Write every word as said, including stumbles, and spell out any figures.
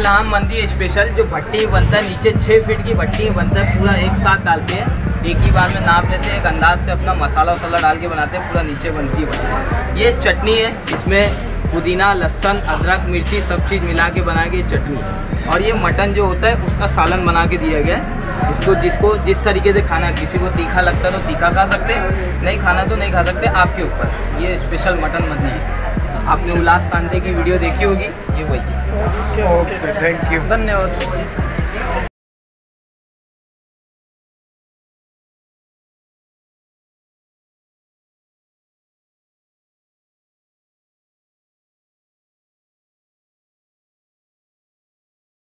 इलाम मंदी स्पेशल जो भट्टी बनता है, नीचे छः फीट की भट्टी बनता है, पूरा एक साथ डालते हैं, एक ही बार में नाप देते हैं, एक अंदाज से अपना मसाला वसाला डाल के बनाते हैं, पूरा नीचे बनती है। ये चटनी है, इसमें पुदीना, लहसुन, अदरक, मिर्ची सब चीज़ मिला के बना के चटनी। और ये मटन जो होता है उसका सालन बना के दिया गया है। इसको जिसको जिस तरीके से खाना है, किसी को तीखा लगता है तो तीखा खा सकते हैं, नहीं खाना तो नहीं खा सकते, आपके ऊपर। ये स्पेशल मटन मंदी है। आपने उल्लास कांटे की वीडियो देखी होगी, ये वही है। ओके ओके, थैंक यू, धन्यवाद।